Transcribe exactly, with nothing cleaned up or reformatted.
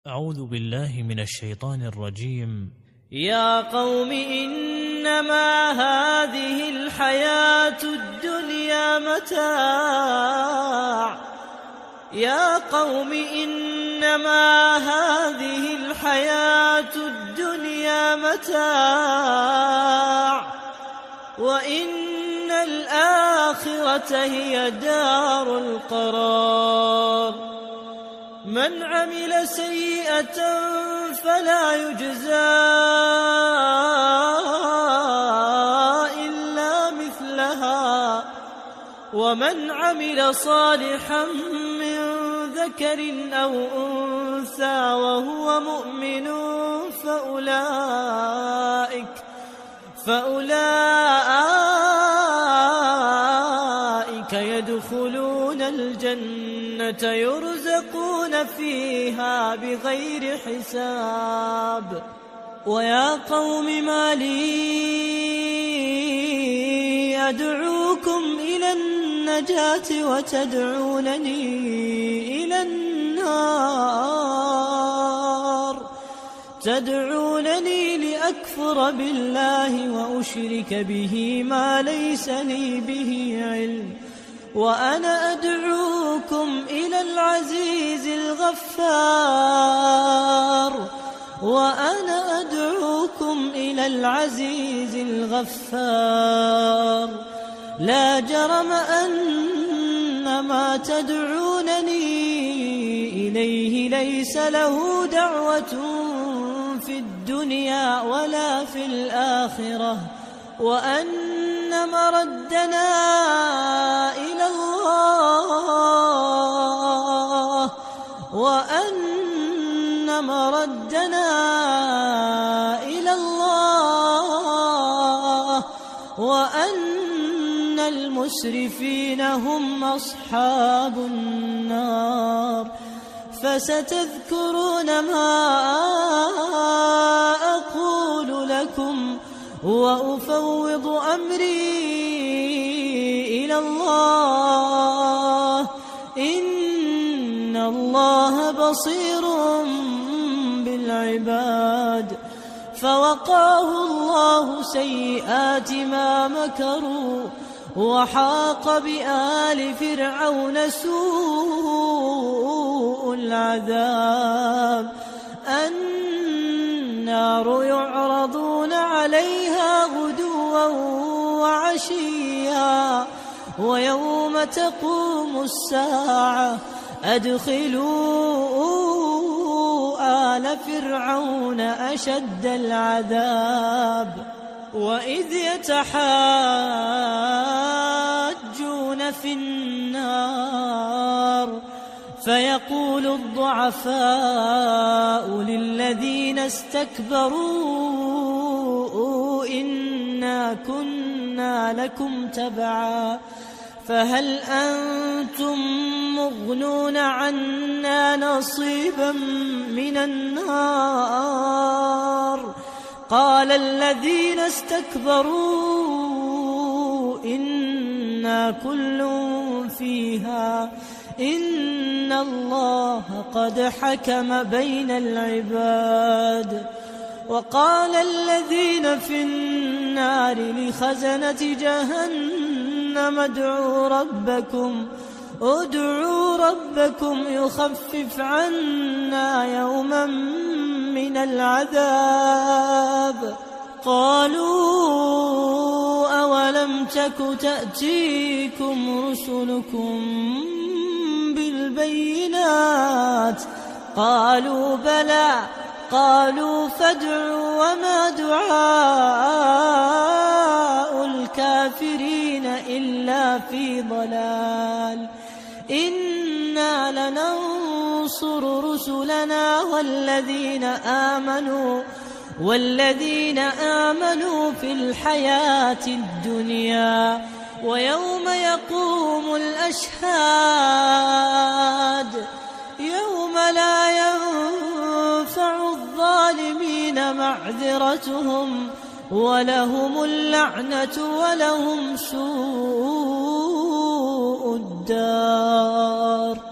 أعوذ بالله من الشيطان الرجيم. يا قوم إنما هذه الحياة الدنيا متاع يا قوم إنما هذه الحياة الدنيا متاع وإن الآخرة هي دار القرار. من عمل سيئة فلا يجزى إلا مثلها ومن عمل صالحا من ذكر أو أنثى وهو مؤمن فأولئك فأولئك يدخلون الجنة يرزقون فيها بغير حساب. ويا قوم ما لي أدعوكم إلى النجاة وتدعونني إلى النار تدعونني لأكفر بالله وأشرك به ما ليس لي به علم وأنا أدعوكم إلى العزيز الغفار وأنا أدعوكم إلى العزيز الغفار. لا جرم أن ما تدعونني إليه ليس له دعوة في الدنيا ولا في الآخرة وأن مردنا إلى الله وأن مردنا إلى الله وأن المسرفين هم أصحاب النار. فستذكرون ما أقول لكم وأفوض أمري إلى الله إن الله بصير بالعباد. فوقاه الله سيئات ما مكروا وحاق بآل فرعون سوء العذاب. النار يعرضون عليها غدوا وعشيا ويوم تقوم الساعة أدخلوا آل فرعون أشد العذاب. وإذ يتحاجون في النار فيقول الضعفاء للذين استكبروا إنا كنا لكم تبعا فهل أنتم مغنون عنا نصيبا من النار. قال الذين استكبروا إنا كل فيها إن الله قد حكم بين العباد. وقال الذين في النار لخزنة جهنم ادعوا ربكم ادعوا ربكم يخفف عنا يوما من العذاب. قالوا أولم تك تأتيكم رسلكم بالبينات قالوا بلى قالوا فادعوا وما دعاء الكافرين إلا في ضلال. إنا لننصر رسلنا والذين آمنوا والذين آمنوا في الحياة الدنيا ويوم يقوم الأشهاد يوم لا ينفع الظالمين معذرتهم ولهم اللعنة ولهم سوء الدار.